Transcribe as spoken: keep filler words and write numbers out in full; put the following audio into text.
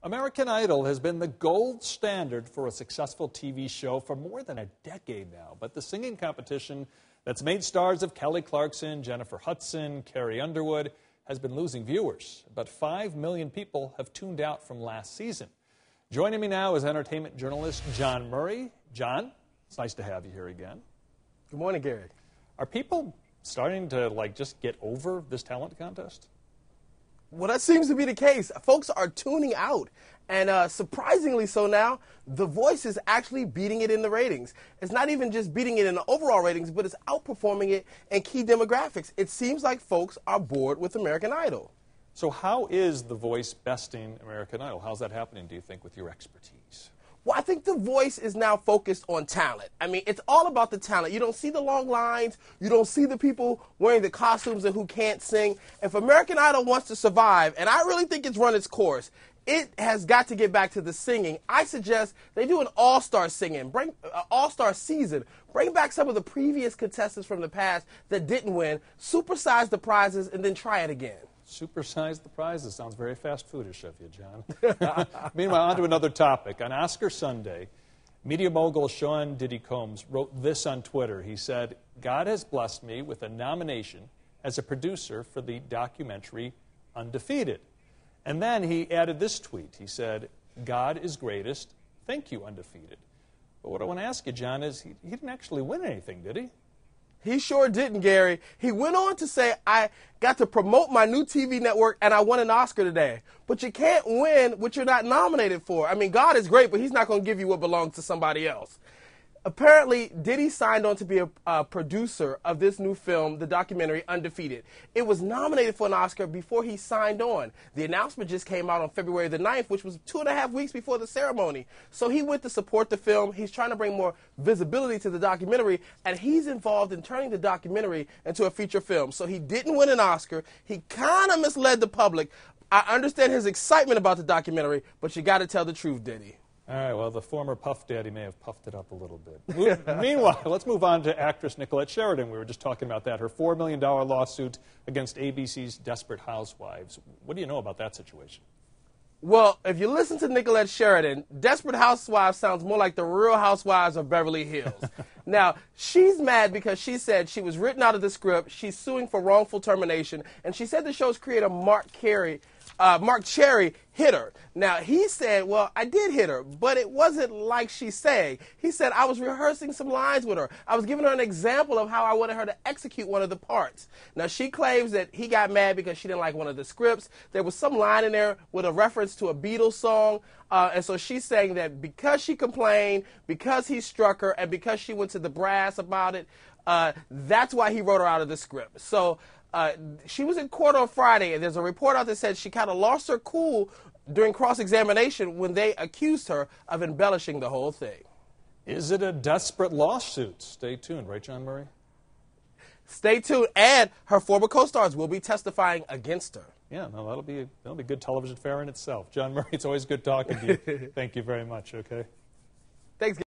American Idol has been the gold standard for a successful T V show for more than a decade now. But the singing competition that's made stars of Kelly Clarkson, Jennifer Hudson, Carrie Underwood has been losing viewers. About five million people have tuned out from last season. Joining me now is entertainment journalist Jawn Murray. John, it's nice to have you here again. Good morning, Gary. Are people starting to like just get over this talent contest? Well, that seems to be the case. Folks are tuning out, and uh, surprisingly so now, The Voice is actually beating it in the ratings. It's not even just beating it in the overall ratings, but it's outperforming it in key demographics. It seems like folks are bored with American Idol. So how is The Voice besting American Idol? How's that happening, do you think, with your expertise? Well, I think The Voice is now focused on talent. I mean, it's all about the talent. You don't see the long lines. You don't see the people wearing the costumes and who can't sing. If American Idol wants to survive, and I really think it's run its course, it has got to get back to the singing. I suggest they do an all-star singing, bring uh, all-star season. Bring back some of the previous contestants from the past that didn't win, supersize the prizes, and then try it again. Supersize the prizes. Sounds very fast foodish of you, John. Meanwhile, on to another topic. On Oscar Sunday, media mogul Sean Diddy Combs wrote this on Twitter. He said, "God has blessed me with a nomination as a producer for the documentary Undefeated." And then he added this tweet. He said, "God is greatest. Thank you, Undefeated." But what I want to ask you, John, is he, he didn't actually win anything, did he? He sure didn't, Gary. He went on to say, "I got to promote my new T V network and I won an Oscar today." But you can't win what you're not nominated for. I mean, God is great, but he's not going to give you what belongs to somebody else. Apparently, Diddy signed on to be a uh, producer of this new film, the documentary Undefeated. It was nominated for an Oscar before he signed on. The announcement just came out on February the ninth, which was two and a half weeks before the ceremony. So he went to support the film. He's trying to bring more visibility to the documentary, and he's involved in turning the documentary into a feature film. So he didn't win an Oscar. He kind of misled the public. I understand his excitement about the documentary, but you got to tell the truth, Diddy. All right, well, the former Puff Daddy may have puffed it up a little bit. Meanwhile, let's move on to actress Nicolette Sheridan. We were just talking about that, her four million dollar lawsuit against A B C's Desperate Housewives. What do you know about that situation? Well, if you listen to Nicolette Sheridan, Desperate Housewives sounds more like the Real Housewives of Beverly Hills. Now, she's mad because she said she was written out of the script. She's suing for wrongful termination, and she said the show's creator, Mark Carey, Uh, Mark Cherry hit her. Now, he said, well, I did hit her, but it wasn't like she's saying. He said, I was rehearsing some lines with her. I was giving her an example of how I wanted her to execute one of the parts. Now, she claims that he got mad because she didn't like one of the scripts. There was some line in there with a reference to a Beatles song. Uh, and so she's saying that because she complained, because he struck her, and because she went to the brass about it, uh, that's why he wrote her out of the script. So Uh, she was in court on Friday, and there's a report out that said she kind of lost her cool during cross-examination when they accused her of embellishing the whole thing. Is it a desperate lawsuit? Stay tuned, right, Jawn Murray? Stay tuned, and her former co-stars will be testifying against her. Yeah, no, that'll be, that'll be good television fare in itself. Jawn Murray, it's always good talking to you. Thank you very much, okay? Thanks,